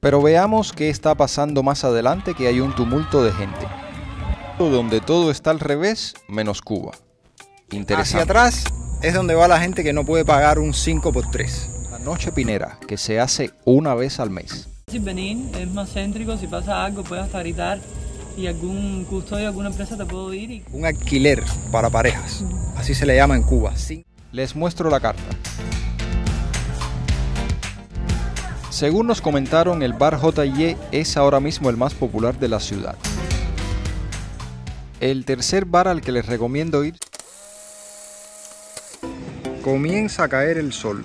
Pero veamos qué está pasando más adelante, que hay un tumulto de gente. Donde todo está al revés, menos Cuba. Interesante. Hacia atrás es donde va la gente que no puede pagar un 5x3. La noche pinera, que se hace una vez al mes. Si venir es más céntrico, si pasa algo puedes hasta gritar y algún custodio, alguna empresa te puede oír. Un alquiler para parejas, así se le llama en Cuba. Les muestro la carta. Según nos comentaron, el bar J&Y es ahora mismo el más popular de la ciudad. El tercer bar al que les recomiendo ir. Comienza a caer el sol.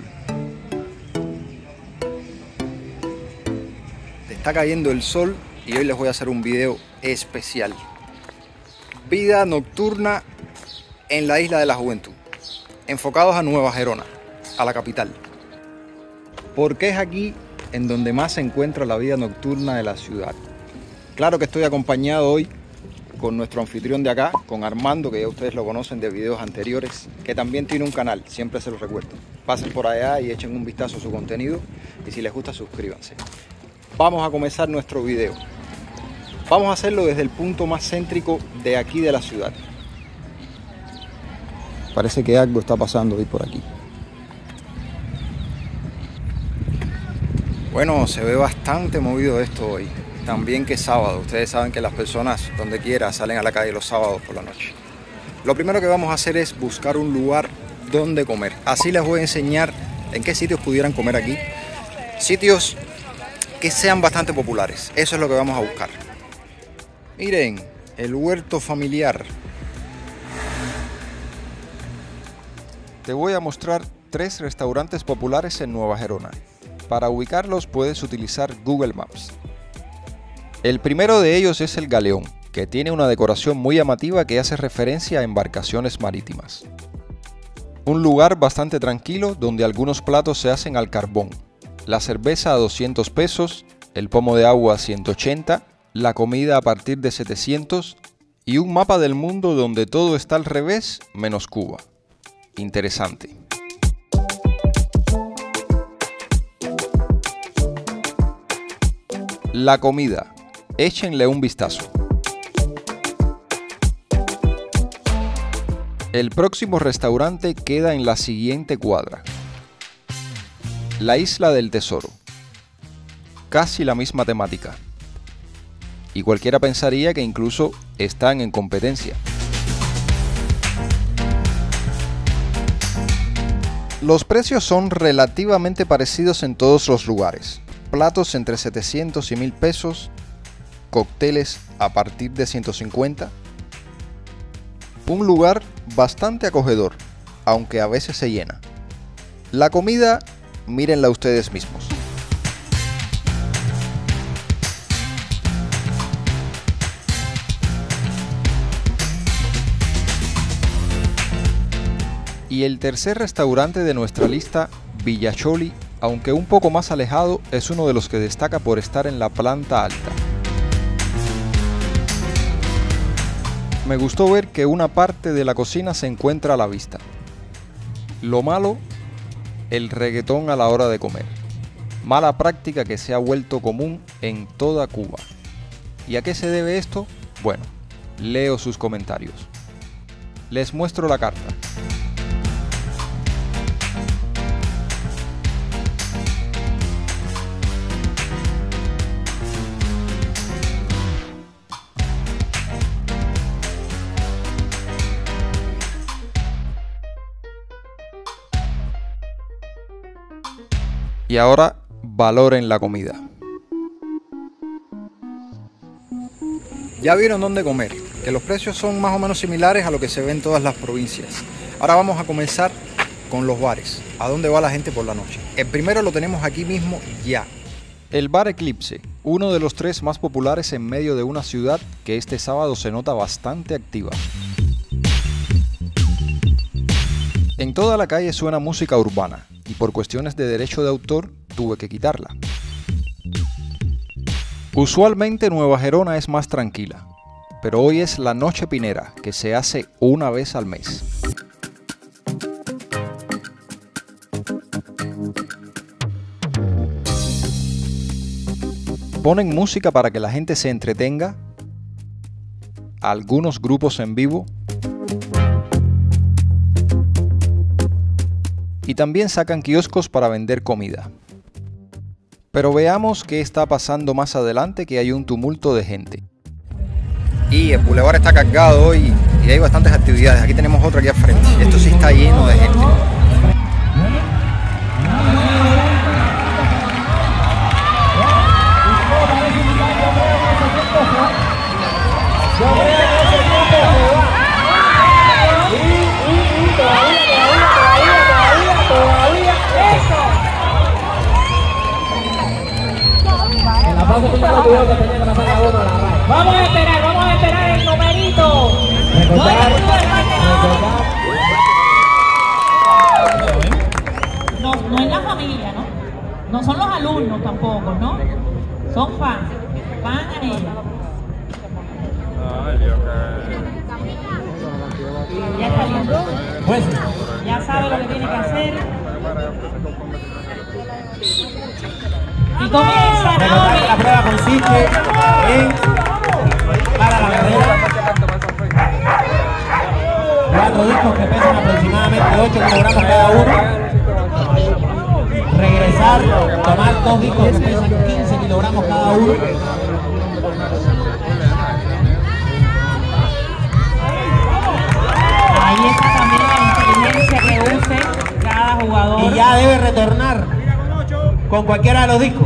Está cayendo el sol y hoy les voy a hacer un video especial. Vida nocturna en la Isla de la Juventud, enfocados a Nueva Gerona, a la capital. Porque es aquí en donde más se encuentra la vida nocturna de la ciudad. Claro que estoy acompañado hoy con nuestro anfitrión de acá, con Armando, que ya ustedes lo conocen de videos anteriores, que también tiene un canal, siempre se los recuerdo. Pasen por allá y echen un vistazo a su contenido y si les gusta suscríbanse. Vamos a comenzar nuestro video. Vamos a hacerlo desde el punto más céntrico de aquí de la ciudad. Parece que algo está pasando hoy por aquí. Bueno, se ve bastante movido esto hoy. También que es sábado. Ustedes saben que las personas donde quiera salen a la calle los sábados por la noche. Lo primero que vamos a hacer es buscar un lugar donde comer. Así les voy a enseñar en qué sitios pudieran comer aquí. Sitios que sean bastante populares. Eso es lo que vamos a buscar. Miren, el huerto familiar. Te voy a mostrar 3 restaurantes populares en Nueva Gerona. Para ubicarlos puedes utilizar Google Maps. El primero de ellos es el Galeón, que tiene una decoración muy llamativa que hace referencia a embarcaciones marítimas. Un lugar bastante tranquilo donde algunos platos se hacen al carbón. La cerveza a 200 pesos, el pomo de agua a 180, la comida a partir de 700 y un mapa del mundo donde todo está al revés menos Cuba. Interesante. La comida. Échenle un vistazo. El próximo restaurante queda en la siguiente cuadra. La Isla del Tesoro. Casi la misma temática. Y cualquiera pensaría que incluso están en competencia. Los precios son relativamente parecidos en todos los lugares. Platos entre 700 y 1000 pesos. Cócteles a partir de 150. Un lugar bastante acogedor, aunque a veces se llena. La comida, mírenla ustedes mismos. Y el tercer restaurante de nuestra lista, Villa Choli, aunque un poco más alejado, es uno de los que destaca por estar en la planta alta. Me gustó ver que una parte de la cocina se encuentra a la vista. Lo malo, el reggaetón a la hora de comer. Mala práctica que se ha vuelto común en toda Cuba. ¿Y a qué se debe esto? Bueno, leo sus comentarios. Les muestro la carta. Y ahora, valoren la comida. Ya vieron dónde comer, que los precios son más o menos similares a lo que se ve en todas las provincias. Ahora vamos a comenzar con los bares. ¿A dónde va la gente por la noche? El primero lo tenemos aquí mismo ya. El bar Eclipse, uno de los 3 más populares en medio de una ciudad que este sábado se nota bastante activa. En toda la calle suena música urbana y por cuestiones de derecho de autor tuve que quitarla. Usualmente Nueva Gerona es más tranquila, pero hoy es la noche pinera que se hace una vez al mes. Ponen música para que la gente se entretenga, algunos grupos en vivo y también sacan kioscos para vender comida. Pero veamos qué está pasando más adelante, que hay un tumulto de gente. Y el bulevar está cargado hoy y hay bastantes actividades. Aquí tenemos otra aquí al frente. Esto sí está lleno de gente. Vamos a esperar el numerito. No es la familia, ¿no? No son los alumnos tampoco, ¿no? Son fans. Van a ella. Ya está listo. Pues ya sabe lo que tiene que hacer. Y comienza. La prueba consiste en para la carrera 4 discos que pesan aproximadamente 8 kilogramos cada uno. Regresar, tomar 2 discos que pesan 15 kilogramos cada uno. Ahí está también la inteligencia que use cada jugador. Y ya debe retornar con cualquiera de los discos.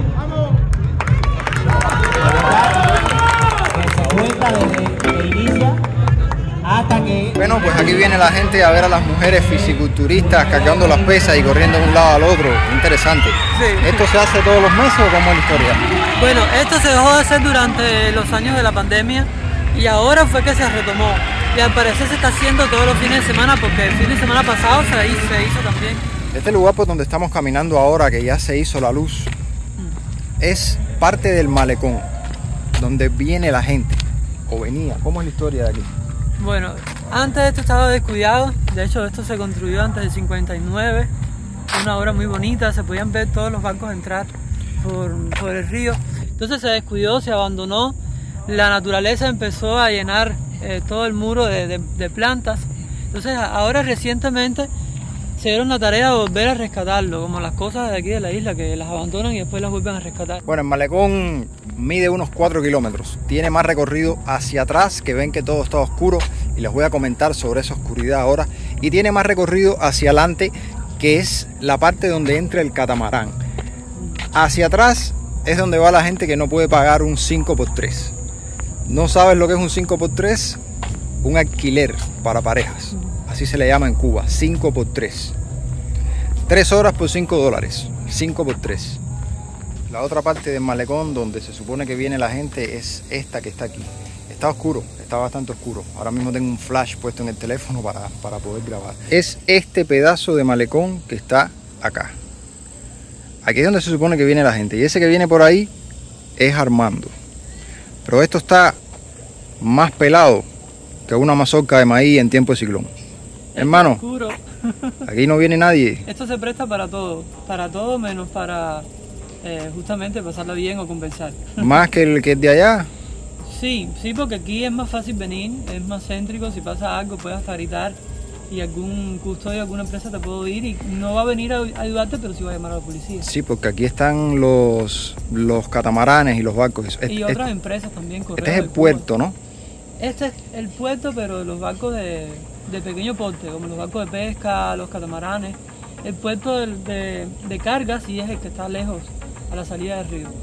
Que se cuenta desde que inicia hasta que... Bueno, pues aquí viene la gente a ver a las mujeres fisiculturistas cargando las pesas y corriendo de un lado al otro. Interesante. Sí. ¿Esto se hace todos los meses o cómo es la historia? Bueno, esto se dejó de hacer durante los años de la pandemia y ahora fue que se retomó. Y al parecer se está haciendo todos los fines de semana porque el fin de semana pasado se hizo también. Este lugar por donde estamos caminando ahora, que ya se hizo la luz, es parte del malecón, donde viene la gente, o venía. ¿Cómo es la historia de aquí? Bueno, antes esto estaba descuidado, de hecho esto se construyó antes del 59, una obra muy bonita, se podían ver todos los barcos entrar por el río. Entonces se descuidó, se abandonó, la naturaleza empezó a llenar todo el muro de plantas. Entonces ahora recientemente se dieron la tarea de volver a rescatarlo, como las cosas de aquí de la isla, que las abandonan y después las vuelven a rescatar. Bueno, el malecón mide unos 4 kilómetros, tiene más recorrido hacia atrás, que ven que todo está oscuro, y les voy a comentar sobre esa oscuridad ahora, y tiene más recorrido hacia adelante, que es la parte donde entra el catamarán. Hacia atrás es donde va la gente que no puede pagar un 5x3. ¿No sabes lo que es un 5x3? Un alquiler para parejas. Así se le llama en Cuba, 5x3. 3 horas por $5, 5x3. La otra parte del malecón donde se supone que viene la gente es esta que está aquí. Está oscuro, está bastante oscuro. Ahora mismo tengo un flash puesto en el teléfono para poder grabar. Es este pedazo de malecón que está acá. Aquí es donde se supone que viene la gente. Y ese que viene por ahí es Armando. Pero esto está más pelado que una mazorca de maíz en tiempo de ciclón. Hermano, Oscuro. aquí no viene nadie. Esto se presta para todo menos para justamente pasarla bien o conversar. Más que el de allá. Sí, porque aquí es más fácil venir, es más céntrico, si pasa algo puedes hasta gritar y algún custodio de alguna empresa te puede oír y no va a venir a ayudarte, pero sí va a llamar a la policía. Sí, porque aquí están los catamaranes y los barcos. Y otras empresas también. Este es el puerto, ¿no? Este es el puerto, pero los barcos de pequeño porte, como los barcos de pesca, los catamaranes. El puerto de carga sí es el que está lejos, a la salida del río.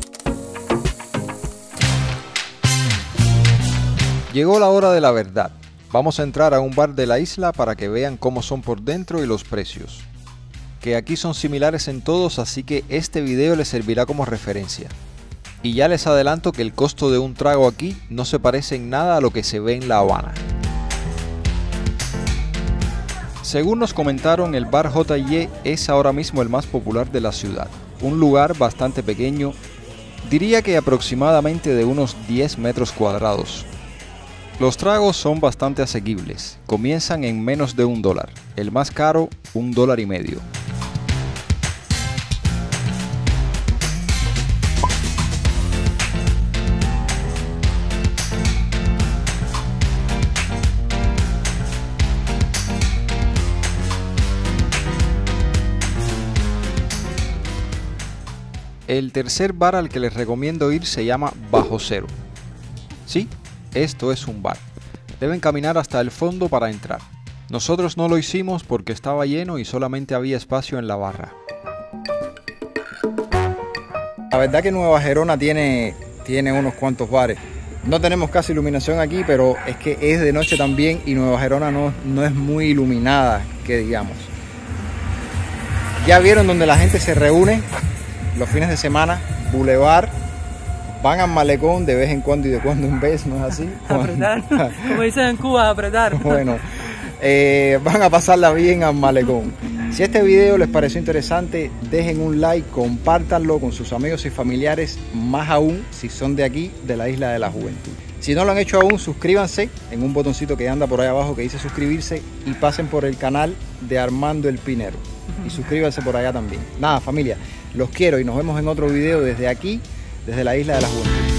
Llegó la hora de la verdad. Vamos a entrar a un bar de la isla para que vean cómo son por dentro y los precios. Que aquí son similares en todos, así que este video les servirá como referencia. Y ya les adelanto que el costo de un trago aquí no se parece en nada a lo que se ve en La Habana. Según nos comentaron, el bar J&Y es ahora mismo el más popular de la ciudad. Un lugar bastante pequeño, diría que aproximadamente de unos 10 metros cuadrados. Los tragos son bastante asequibles, comienzan en menos de $1, el más caro $1.50. El tercer bar al que les recomiendo ir se llama Bajo Cero. Sí, esto es un bar. Deben caminar hasta el fondo para entrar. Nosotros no lo hicimos porque estaba lleno y solamente había espacio en la barra. La verdad que Nueva Gerona tiene unos cuantos bares. No tenemos casi iluminación aquí, pero es que es de noche también y Nueva Gerona no es muy iluminada, que digamos. Ya vieron donde la gente se reúne los fines de semana, Boulevard, van al malecón de vez en cuando y de cuando en vez, ¿no es así? Apretar, como dicen en Cuba, apretar. Bueno, van a pasarla bien al malecón. Si este video les pareció interesante, dejen un like, compártanlo con sus amigos y familiares, más aún si son de aquí, de la Isla de la Juventud. Si no lo han hecho aún, suscríbanse en un botoncito que anda por ahí abajo que dice suscribirse y pasen por el canal de Armando El Pinero. Y suscríbanse por allá también. Nada, familia, los quiero y nos vemos en otro video desde aquí, desde la Isla de la Juventud.